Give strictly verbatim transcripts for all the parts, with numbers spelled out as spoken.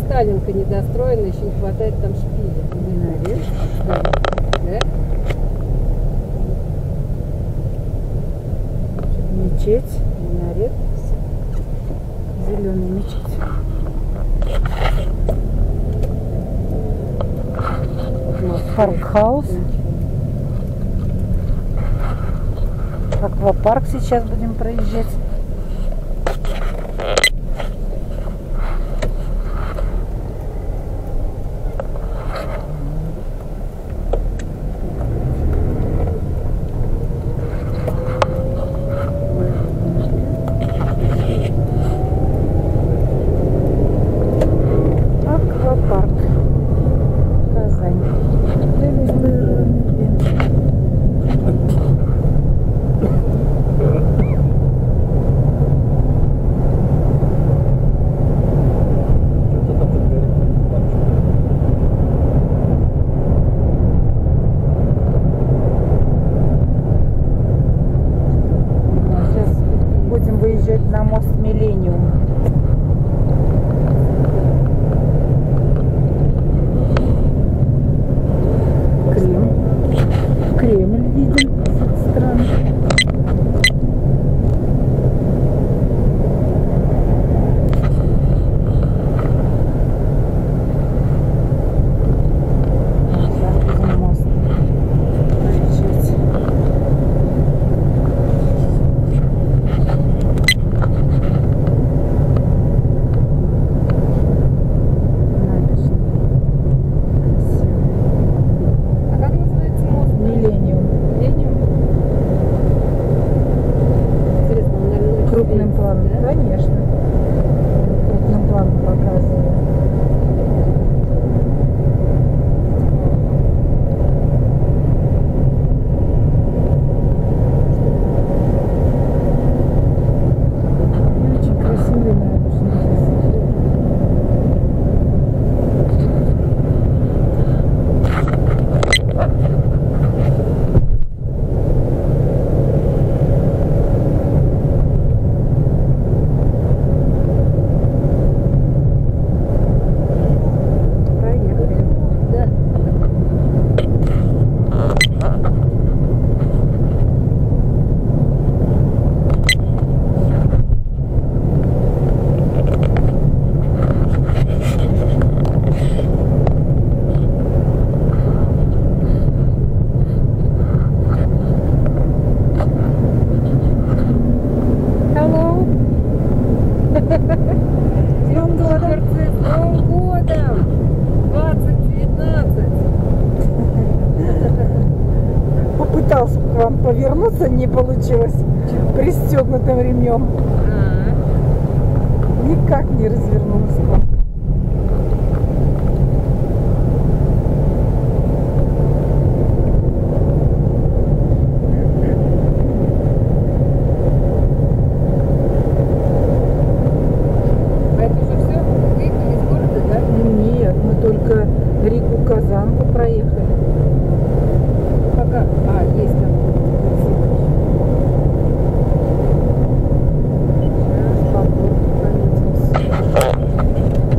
Сталинка недостроена, еще не хватает там шпиля. Минарет. Да? Мечеть, минарет. Зеленая мечеть. Паркхаус. Аквапарк сейчас будем проезжать. Аквапарк. Казань. На мост Миллениум. Крем. Кремль видим с этой стороны. Сейчас будем мост проезжать. Крупным планом, да? Конечно. Крупным планом показываю. Очень красивый, наверное. С Новым годом! С Новым годом! двадцать девятнадцать! Попытался к вам повернуться, не получилось пристегнутым ремнем. Никак не развернулась к вам. Только Рику-Казанку проехали. Пока. А, есть там. Сейчас подбор проедемся.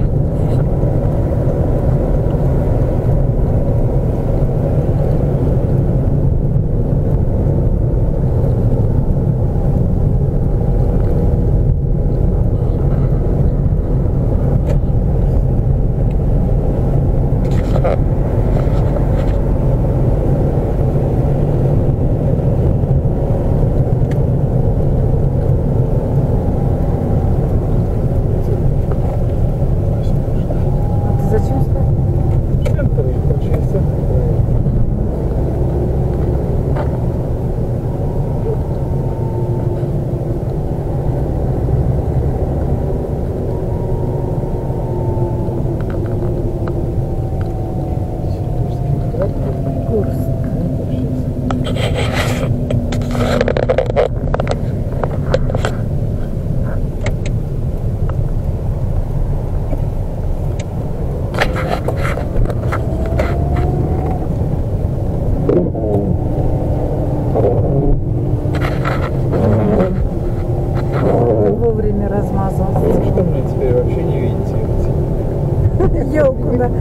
Да.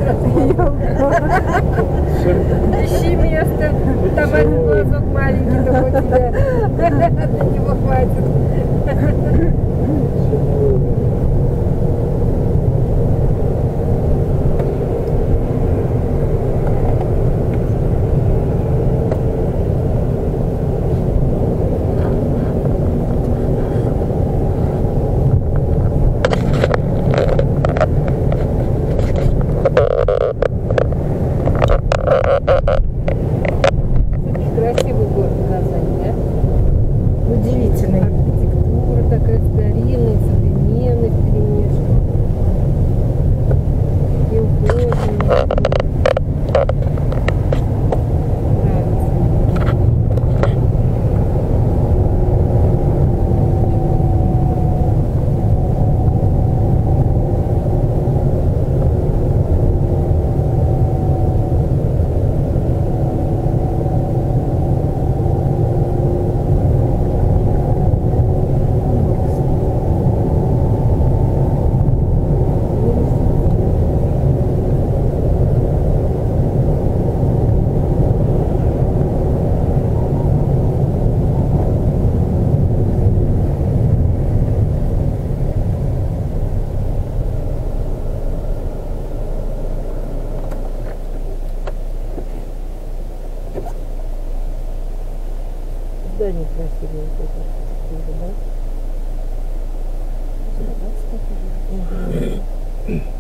Ищи место, там один глазок маленький такой у тебя, для него хватит. Красивый город Казань, да? Удивительный. Архитектура такая старинная, современная вперемешку. И ухоженный город. Нравится. Здание красивое, вот это архитектура, да? Мгм.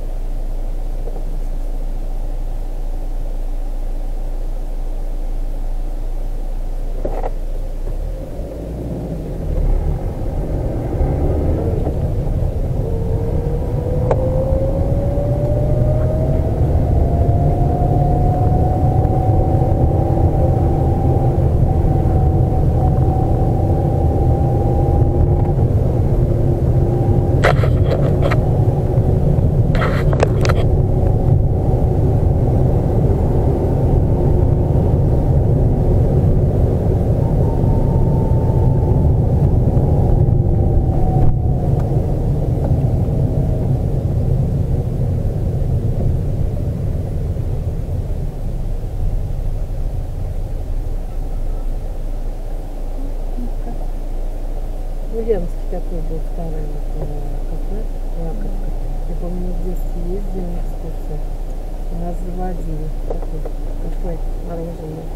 Ульяновский такой был старый вот, кафе, лакомка. Я помню, в детстве ездили на экскурсию. Нас заводили такой кафе мороженое.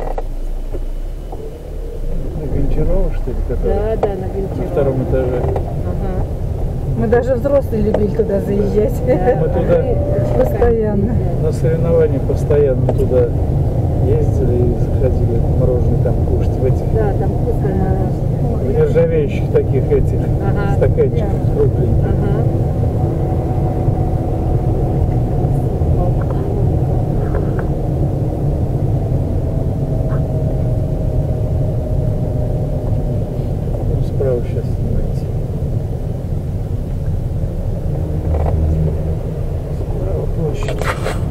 На Гончарова, что ли, который? Да, да, на Гончарова. На втором этаже. Ага. Мы даже взрослые любили туда заезжать. Да, Мы туда мы постоянно. На соревнования постоянно туда ездили и заходили мороженое там кушать в этих, Да, там вкусное мороженое. в нержавеющих таких этих Ага. стаканчиках кругленьких. Ага. Ну, справа сейчас снимайте. Справа площадь.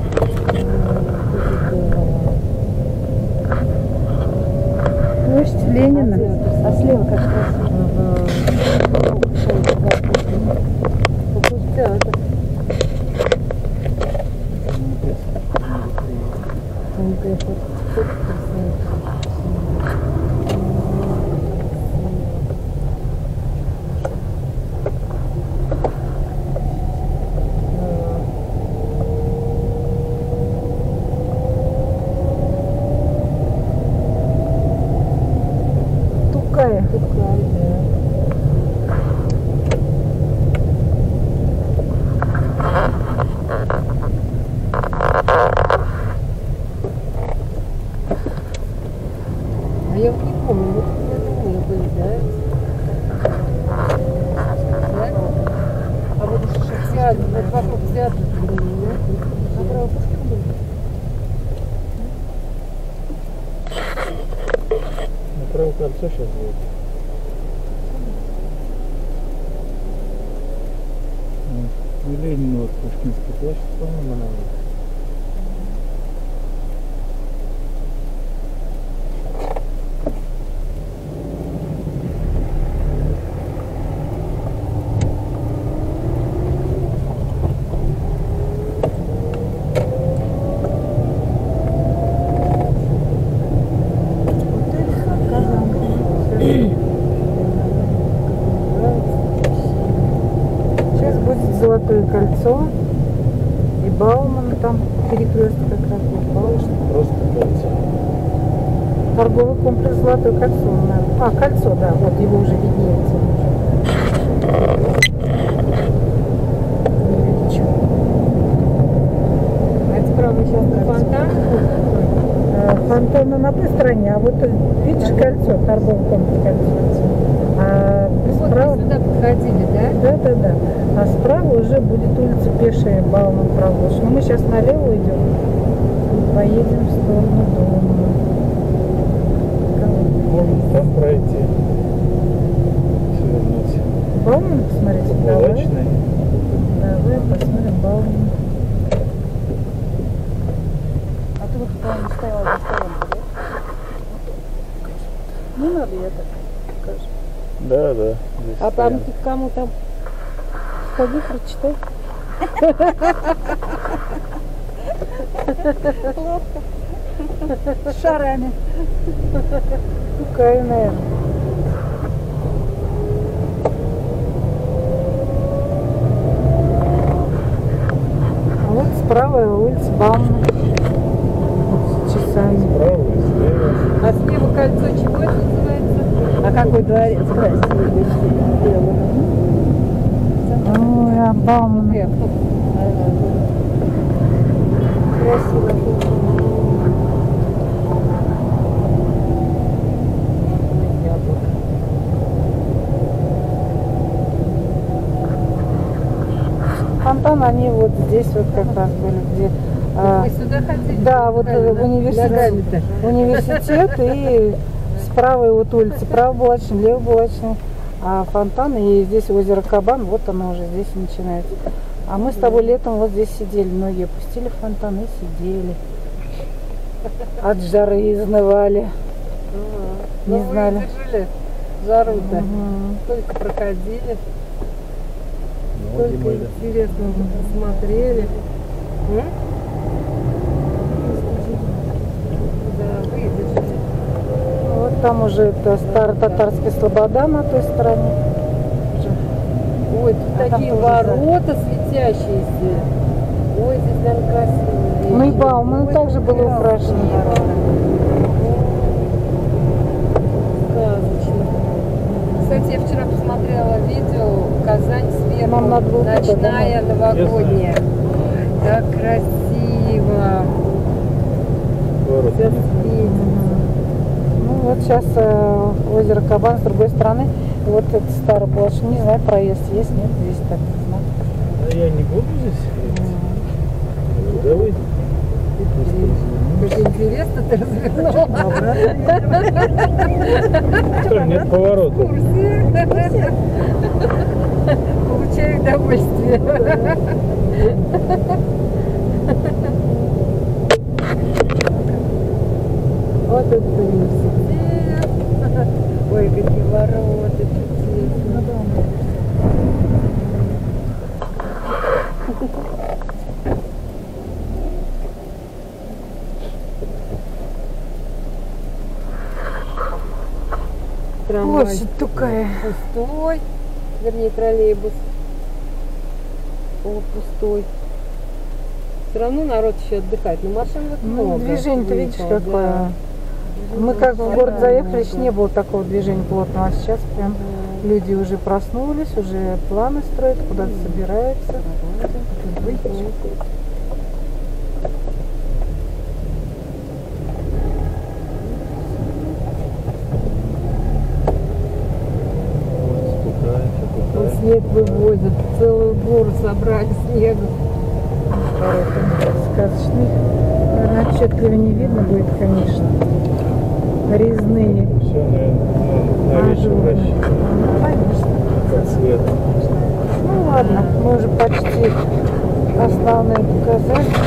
Площадь Ленина. А слева как красиво. Какой театр. Там какая фотка красивая. Тукая. Тукай, да. А я вот не помню, вот я думаю, были, да? Да? А вот еще театр, вот вокруг театра длинный, да? Направо Пушкин был? Направо кольцо сейчас будет. Вот. И Ленина, вот Пушкинская площадь, по-моему, она. Золотое кольцо. И Бауман там перекресток как раз вот Бауман. Просто кольцо. Торговый комплекс Золотое кольцо. Наверное. А, кольцо, да, вот его уже виднеется. Не видите. А это справа сейчас фонтан? Э, Фонтан на той стороне, а вот видишь кольцо, торговый комплекс кольцо. А Ну вот справа, мы сюда подходили, да? да, да, да. А справа уже будет улица Пешая, Бауман проложена. Но мы сейчас налево идем и поедем в сторону дома. Можно там пройти. Свернуть. Бауман посмотрите? Давай. Булочный. Давай посмотрим Бауман. А ты вот там стояла за стоянкой, да? Не надо, я так покажу. Да, да. Здесь А там стоянка. ты кому там? Сходи, прочитай. С шарами. Такая, наверное. А вот справа улица Баумана. Вот с часами. Справа и слева. А слева кольцо чего это называется? А какой дворец? Ой, а Бауман. Красиво. Фонтан, они вот здесь вот как раз были, где... а, Вы сюда ходили? да, вот э, Правильно. университет, Ногами-то. университет и справа вот улица, право булочный, лево булочный, а фонтан, и здесь озеро Кабан, вот оно уже здесь начинается. А мы с тобой летом вот здесь сидели, многие пустили фонтан и сидели. От жары изнывали, Ага. не Ну, вы знали. выдержали жару-то. Мгм. Только проходили, Ноги только были. интересно смотрели. М? Да, выдержали. Вот там уже это старо-татарская слобода на той стороне. Уже. Ой, тут А там такие тоже ворота светящиеся. Ой, здесь, наверное, красиво. Ну и Бауман Ой, также было красиво. украшено. Сказочно. Кстати, я вчера посмотрела видео «Казань сверху». Нам надо было туда, Ночная новогодняя. Так красиво. Город. Все светится. Ну вот сейчас э, озеро Кабан с другой стороны. И вот этот старый булочный, не знаю, проезд есть, нет, здесь так не знаю. А я не буду здесь ехать. Куда выйдем? Как интересно ты развернула. Что, нет поворота. Курсе. Получаю удовольствие. Вот это университет. Ой, какие ворота чудесные. Трамвай Площадь такая. пустой, вернее троллейбус. О, пустой. Все равно народ еще отдыхает, но машин вот Ну, много. движение-то видишь выехало, какое. да. Мы как в город Да, заехали, еще да. не было такого движения плотного, а сейчас прям люди уже проснулись, уже планы строят, куда-то собираются. Спускаемся, Вот спускаемся. снег вывозят, целую гору собрали снега. Сказочный. Наверное, отчетливо не видно будет, конечно. Резные. Все, наверное, на вечер ажурные. рассчитано. Ну, конечно. По цвету. Ну ладно, мы уже почти основные показали.